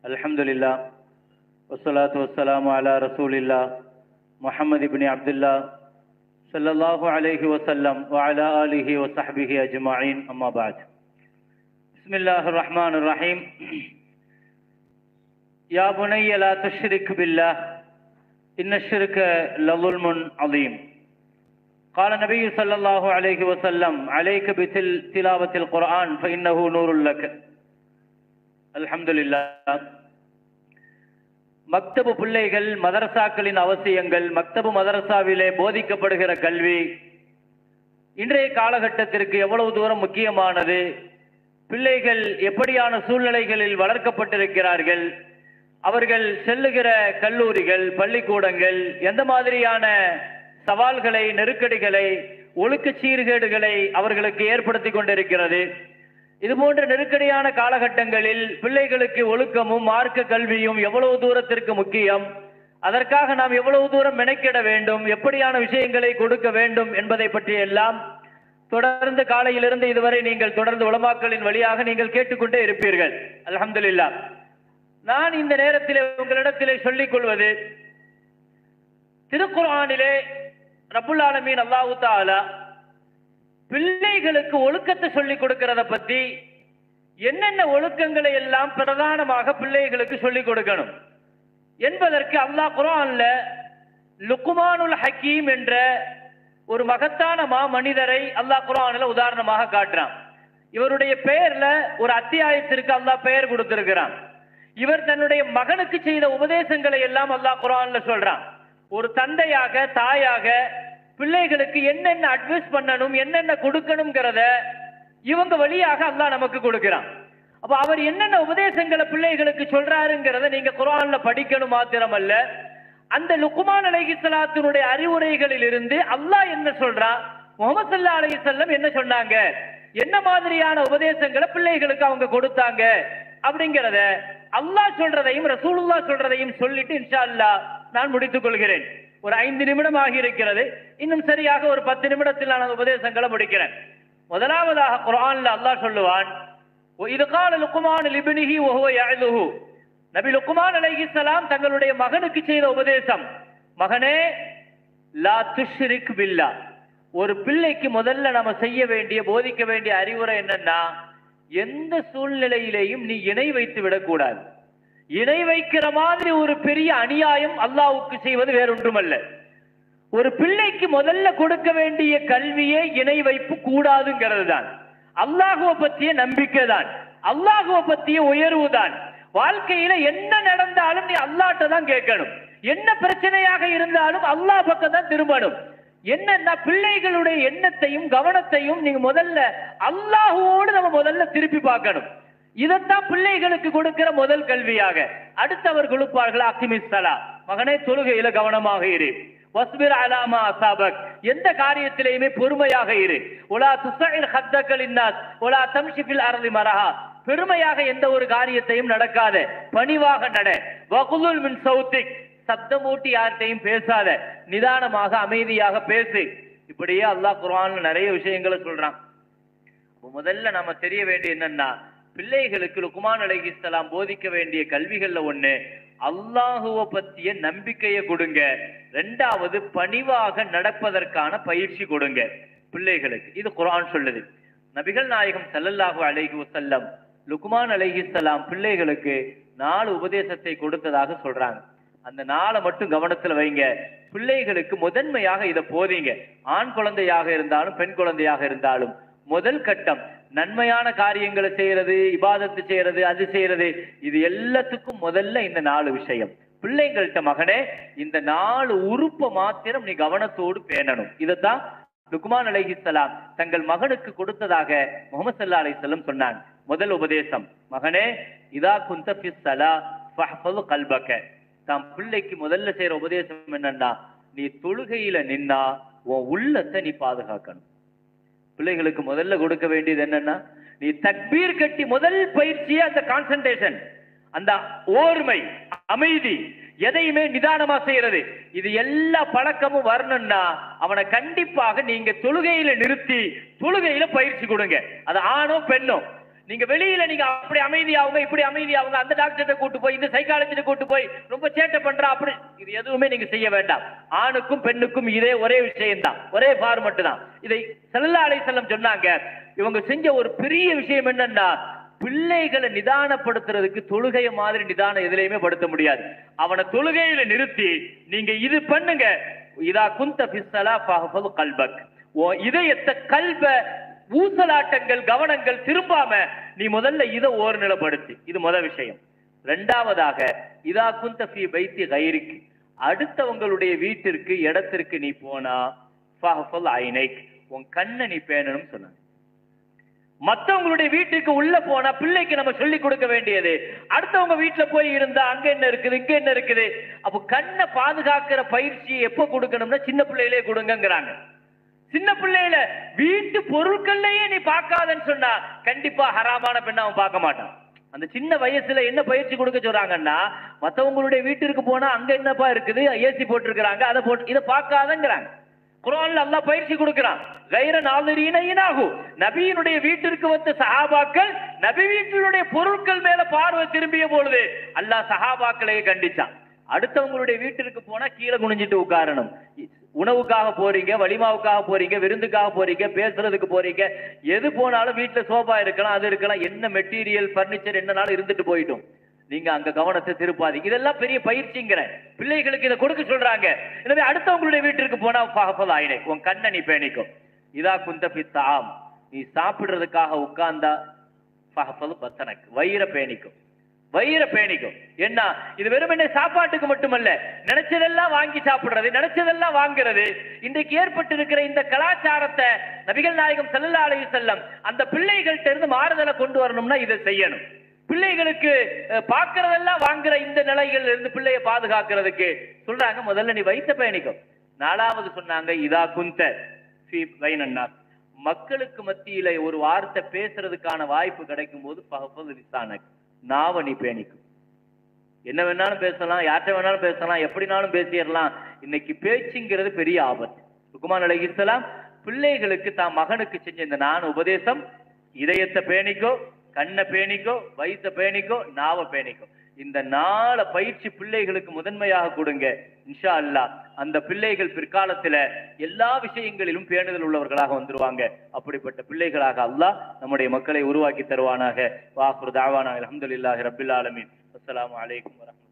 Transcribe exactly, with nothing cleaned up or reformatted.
அல்ஹம்துலில்லாஹ் வஸ்ஸலாத்து வஸ்ஸலாமு அலா ரசூலில்லாஹ் முஹம்மது இப்னு அப்துல்லாஹ் ஸல்லல்லாஹு அலைஹி வஸல்லம் வ அலா ஆலிஹி வ ஸஹ்பிஹி அஜ்மஈன். அம்மா பஅத். பிஸ்மில்லாஹிர் ரஹ்மானிர் ரஹீம். யா புனைய லா துஷ்ரிக் பில்லாஹ் இன்னஷ் ஷிர்க லظுல்முன் அதீம். قال النبي صلى الله عليه وسلم عليك بتلاوة القرآن فإنه نور لك. الحمد لله. மக்தபு பிள்ளைகள், மதரசாக்களின் அவசியங்கள், மக்தபு மதரசாவிலே போதிக்கப்படுகிற கல்வி இன்றைய காலகட்டத்திற்கு எவ்வளவு தூரம் முக்கியமானது, பிள்ளைகள் எப்படியான சூழ்நிலைகளில் வளர்க்கப்பட்டிருக்கிறார்கள், அவர்கள் செல்லுகிற கல்லூரிகள், பள்ளிக்கூடங்கள் எந்த மாதிரியான சவால்களை, நெருக்கடிகளை, ஒழுக்க சீர்கேடுகளை அவர்களுக்கு ஏற்படுத்தி கொண்டிருக்கிறது. இது போன்ற நெருக்கடியான காலகட்டங்களில் பிள்ளைகளுக்கு ஒழுக்கமும் மார்க்க கல்வியும் எவ்வளவு தூரத்திற்கு முக்கியம், அதற்காக நாம் எவ்வளவு தூரம் மெனக்கிட வேண்டும், எப்படியான விஷயங்களை கொடுக்க வேண்டும் என்பதை பற்றி எல்லாம் தொடர்ந்து காலையிலிருந்து இதுவரை நீங்கள் தொடர்ந்து உலமாக்களின் வழியாக நீங்கள் கேட்டுக்கொண்டே இருப்பீர்கள். அல்ஹம்துலில்லாஹ். நான் இந்த நேரத்திலே உங்களிடத்திலே சொல்லிக் கொள்வது, திருக்குர்ஆனிலே ரப்புல் ஆலமீன் அல்லாஹ் தஆலா பிள்ளைகளுக்கு ஒழுக்கத்தை சொல்லிக் கொடுக்கிறத பத்தி, என்னென்ன ஒழுக்கங்களை எல்லாம் பிரதானமாக பிள்ளைகளுக்கு சொல்லிக் கொடுக்கணும் என்பதற்கு அல்லாஹ் குர்ஆன்ல லுக்மானுல் ஹக்கீம் என்ற ஒரு மகத்தான மா மனிதரை அல்லாஹ் குர்ஆன்ல உதாரணமாக காட்டுறான். இவருடைய பெயர்ல ஒரு அத்தியாயத்திற்கு அல்லாஹ் பெயர் கொடுத்திருக்கிறான். இவர் தன்னுடைய மகனுக்கு செய்த உபதேசங்களை எல்லாம் அல்லாஹ் குர்ஆன்ல சொல்றான். ஒரு தந்தையாக, தாயாக பிள்ளைகளுக்கு என்னென்ன அட்வைஸ் பண்ணணும், என்னென்ன கொடுக்கணும்ங்கிறத இவங்க வழியாக அல்லாஹ் நமக்கு கொடுக்கிறான். அப்ப அவர் என்னென்ன உபதேசங்களை பிள்ளைகளுக்கு சொல்றாருங்கிறத நீங்க குர்ஆன்ல படிக்கணும் மாத்திரமல்ல, அந்த லுக்மான் அலைஹிஸ்ஸலாத்தினுடைய அறிவுரைகளில் இருந்து அல்லாஹ் என்ன சொல்றான், முஹம்மது ஸல்லல்லாஹு அலைஹி வஸல்லம் என்ன சொன்னாங்க, என்ன மாதிரியான உபதேசங்களை பிள்ளைகளுக்கு அவங்க கொடுத்தாங்க அப்படிங்கிறத அல்லாஹ் சொல்றதையும் ரசூலுல்லாஹ் சொல்றதையும் சொல்லிட்டு இன்ஷா அல்லாஹ் நான் முடித்துக் கொள்கிறேன். ஒரு ஐந்து நிமிடம் ஆகி இருக்கிறது. இன்னும் சரியாக ஒரு பத்து நிமிடத்தில் நான் உபதேசங்களை முடிக்கிறேன். முதலாவதாக குர்ஆன்ல அல்லாஹ் சொல்லுவான், இது கால லுக்மான் லிப்னிஹி வ ஹுவ யஅதுஹு. நபி லுக்மான் அலைஹிஸ்ஸலாம் தங்களுடைய மகனுக்கு செய்த உபதேசம், மகனே லா துஷ்ரிக் பில்லாஹ். ஒரு பிள்ளைக்கு முதல்ல நம்ம செய்ய வேண்டிய, போதிக்க வேண்டிய அறிவுரை என்னன்னா, எந்த சூழ்நிலையிலேயும் நீ இணை வைத்து விடக்கூடாது. இணை வைக்கிற மாதிரி ஒரு பெரிய அநியாயம் அல்லாஹ்வுக்கு செய்வது வேறொன்றுமல்ல. ஒரு பிள்ளைக்கு முதல்ல கொடுக்க வேண்டிய கல்வியே இணை வைப்பு கூடாதுங்கிறது தான். அல்லாஹ்வை பற்றிய நம்பிக்கை தான், அல்லாஹ்வை பற்றிய உயர்வு தான். வாழ்க்கையில என்ன நடந்தாலும் நீ அல்லாஹ்ட்ட தான் கேட்கணும். என்ன பிரச்சனையாக இருந்தாலும் அல்லாஹ் பக்கம் தான் திரும்பணும். என்னன்னா பிள்ளைகளுடைய எண்ணத்தையும் கவனத்தையும் நீங்க முதல்ல அல்லாஹ்வோடு நம்ம முதல்ல திருப்பி பார்க்கணும். இதைத்தான் பிள்ளைகளுக்கு கொடுக்கிற முதல் கல்வியாக. அடுத்தவர் கொடுப்பார்கள், அக்மிஸ் ஸலா, மகனே தொழுகையில கவனமாக இரு, வஸ்பிர் அலா மா அஸாபக், எந்த காரியத்திலேயுமே பொறுமையாக இரு, வலா துஸஇர் ஹத்தக லின்னாஸ் வலா தம்ஷி ஃபில் அர்தி மரஹா, பெருமையாக எந்த ஒரு காரியத்தையும் நடக்காத, பணிவாக நட, வகுலுல் மின் சௌத்திக், சப்தமூட்டி யார்கிட்டையும் பேசாத, நிதானமாக அமைதியாக பேசு. இப்படியே அல்லாஹ் குர்ஆன்ல நிறைய விஷயங்களை சொல்றான். முதல்ல நாம தெரிய வேண்டிய என்னன்னா, பிள்ளைகளுக்கு லுக்மான் அலைஹிஸ்ஸலாம் போதிக்க வேண்டிய கல்விகள்ல ஒண்ணு அல்லாஹுவை பற்றிய நம்பிக்கையை கொடுங்க, ரெண்டாவது பணிவாக நடப்பதற்கான பயிற்சி கொடுங்க பிள்ளைகளுக்கு. இது குர்ஆன் சொல்லுது. நபிகள் நாயகம் ஸல்லல்லாஹு அலைஹி வஸல்லம் லுக்மான் அலைஹிஸ்ஸலாம் பிள்ளைகளுக்கு நாலு உபதேசத்தை கொடுத்ததாக சொல்றாங்க. அந்த நாளை மட்டும் கவனத்துல வைங்க. பிள்ளைகளுக்கு முதன்மையாக இதை போதிங்க. ஆண் குழந்தையாக இருந்தாலும் பெண் குழந்தையாக இருந்தாலும் முதல் கட்டம் நன்மையான காரியங்களை செய்யறது, இபாதத்து செய்யறது, அது செய்யறது, இது எல்லாத்துக்கும் முதல்ல இந்த நாலு விஷயம். பிள்ளைங்கள்ட்ட மகனே இந்த நாலு உறுப்பை மாத்திரம் நீ கவனத்தோடு பேணணும். இதைத்தான் லுக்மான் அலைஹிஸ்ஸலாம் தங்கள் மகனுக்கு கொடுத்ததாக முஹம்மது ஸல்லல்லாஹு அலைஹி வஸல்லம் சொன்னாங்க. முதல் உபதேசம், மகனே இதா குந்த ஃபிஸ் ஸலா ஃபஹ்ஃபஸ் கல்பக. தாம் பிள்ளைக்கு முதல்ல செய்யற உபதேசம் என்னன்னா, நீ தொழுகையில நின்னா உன் உள்ளத்தை நீ பாதுகாக்கணும். பிள்ளைகளுக்கு முதல்ல கொடுக்க வேண்டியது என்னன்னா, நீ தக்பீர் கட்டி முதல் பயிற்சியே அந்த கான்சன்ட்ரேஷன், அந்த ஓர்மை, அமைதி, எதையுமே நிதானமா செய்யறது, இது எல்லா பழக்கமும் வரணும்னா அவனை கண்டிப்பாக நீங்க தொழுகையில நிறுத்தி தொழுகையில பயிற்சி கொடுங்க. அது ஆணோ பெண்ணோ, நீங்க வெளியில நீங்க அப்படி அமைதியாவுங்க, இப்படி அமைதியாவுங்க, அந்த டாக்டர்கிட்ட கூட்டு போய் இந்த சைக்காலஜிட்ட கூட்டு போய் ரொம்ப சேட்டை பண்றா அப்படி இது எதுவுமே நீங்க செய்ய வேண்டாம். ஆணுக்கும் பெண்ணுக்கும் இதே ஒரே விஷயம் தான், ஒரே ஃபார்மட் தான். இதை ஸல்லல்லாஹு அலைஹி வஸல்லம் சொன்னாங்க. இவங்க செஞ்ச ஒரு பெரிய விஷயம் என்னன்னா, பிள்ளைகளை நிதானப்படுத்துறதுக்கு தொழுகைய மாதிரி நிதானம் எதுலையுமே படுத்த முடியாது. அவனை தொழுகையில நிறுத்தி நீங்க இது பண்ணுங்க. இதா குந்த ஃபிஸ்ஸலா ஃபஹஃபல் கல்பக், ஓ இதயத்தை கல்ப ஊசலாட்டங்கள் கவனங்கள் திரும்பாம நீ முதல்ல இதை ஓர் நிலைப்படுத்தி, இது முதல் விஷயம். இரண்டாவதாக இதா குந்த ஃபீ பைத்தி கைரிக், அடுத்தவங்களுடைய வீட்டிற்கு இடத்திற்கு நீ போனா ஃபஹஃபல் ஐனைக், உன் கண்ணை நீ பேணணும் சொன்னாங்க. மத்தவங்களுடைய வீட்டுக்கு உள்ள போனா பிள்ளைக்கு நம்ம சொல்லி கொடுக்க வேண்டியது, அடுத்தவங்க வீட்டுல போய் இருந்தா அங்க என்ன இருக்குது இங்க என்ன இருக்குது. அப்போ கண்ணை பாதுகாக்கிற பயிற்சியை எப்ப கொடுக்கணும்னா சின்ன பிள்ளையிலே கொடுங்கிறாங்க. சின்ன பிள்ளையில வீட்டு பொருட்கள்லயே நீ பார்க்காதன்னு சொன்னா கண்டிப்பா ஹராமான பெண்ணை அவன் பார்க்க மாட்டான். அந்த சின்ன வயசுல என்ன பயிற்சி கொடுக்க சொல்றாங்கன்னா, மத்தவங்களுடைய வீட்டிற்கு போனா அங்க என்னப்பா இருக்குது, ஏசி போட்டிருக்கிறாங்க, அதை போட்டு இதை பார்க்காதங்கிறாங்க. குர்ஆன்ல அல்லாஹ் பயிற்சி கொடுக்கிறான். கைர நாதிரீன இனாஹு, நபியினுடைய வீட்டிற்கு வந்த சஹாபாக்கள் நபி வீட்டினுடைய பொருட்கள் மேல பார்வை திரும்பிய பொழுது அல்லாஹ் சஹாபாக்களையே கண்டிச்சான். அடுத்தவங்களுடைய வீட்டிற்கு போனா கீழே குனிஞ்சிட்டு உட்காரணும். உணவுக்காக போறீங்க, வலிமாவுக்காக போறீங்க, விருந்துக்காக போறீங்க, பேசுறதுக்கு போறீங்க, எது போனாலும் வீட்டுல சோபா இருக்கலாம், அது இருக்கலாம், என்ன மெட்டீரியல் பர்னிச்சர் என்னனாலும் இருந்துட்டு போயிட்டோம். நீங்க அங்க கவனத்தை திருப்பாதீங்க. இதெல்லாம் பெரிய பயிற்சிங்கிற பிள்ளைகளுக்கு இதை கொடுக்க சொல்றாங்க. எனவே அடுத்தவங்களுடைய வீட்டிற்கு போனா ஃபஹஃபல் ஐனைக், உன் கண்ணை நீ பேணிக்கும். இதா குந்த ஃபி தஆம், நீ சாப்பிடுறதுக்காக உட்கார்ந்தா ஃபஹஃபல் பத்தனக், வயிறை பேணிக்கும், வயிறை பேணிக்கும். என்ன இது வெறுமனே சாப்பாட்டுக்கு மட்டுமல்ல, நினைச்சதெல்லாம் வாங்கி சாப்பிடுறது, நினைச்சதெல்லாம் வாங்குறது. இன்றைக்கு ஏற்பட்டிருக்கிற இந்த கலாச்சாரத்தை நபிகள் நாயகம் ஸல்லல்லாஹு அலைஹி வஸல்லம் அந்த பிள்ளைகள்ட்ட இருந்து மாறுதலை கொண்டு வரணும்னா இதை செய்யணும். பிள்ளைகளுக்கு பார்க்கறதெல்லாம் வாங்குற இந்த நிலைகள் இருந்து பிள்ளைய பாதுகாக்கிறதுக்கு சொல்றாங்க, முதல்ல நீ வைத்த பயணிக்கும். நாலாவது சொன்னாங்க இதா குந்த ஃபீ பைனன்னாஸ், மக்களுக்கு மத்தியில ஒரு வார்த்தை பேசுறதுக்கான வாய்ப்பு கிடைக்கும் போது ஃபஹஃபல் லிஸானக், நாவ நீ பேணிக்கும். என்ன வேணாலும் பேசலாம், யார்கிட்ட வேணாலும் பேசலாம், எப்படினாலும் பேசிடலாம். இன்னைக்கு பேச்சுங்கிறது பெரிய ஆபத்து. லுக்மான் அலைஹிஸ்ஸலாம் பிள்ளைகளுக்கு தான் மகனுக்கு செஞ்ச இந்த நான் உபதேசம், இதயத்தை பேணிக்கோ, கண்ணை பேணிக்கோ, வயிற்ற பேணிக்கோ, நாவ பேணிக்கோ. இந்த நாளை பயிற்சி பிள்ளைகளுக்கு முதன்மையாக கொடுங்க. இன்ஷா அல்லாஹ் அந்த பிள்ளைகள் பிற்காலத்துல எல்லா விஷயங்களிலும் பேணுதல் உள்ளவர்களாக வந்துருவாங்க. அப்படிப்பட்ட பிள்ளைகளாக அல்லாஹ் நம்முடைய மக்களை உருவாக்கி தருவானாக. வாஹிரு தஅவானா அல்ஹம்துலில்லாஹி ரப்பில் ஆலமீன். அஸ்ஸலாமு அலைக்கும் வரஹ்மத்துல்லாஹி.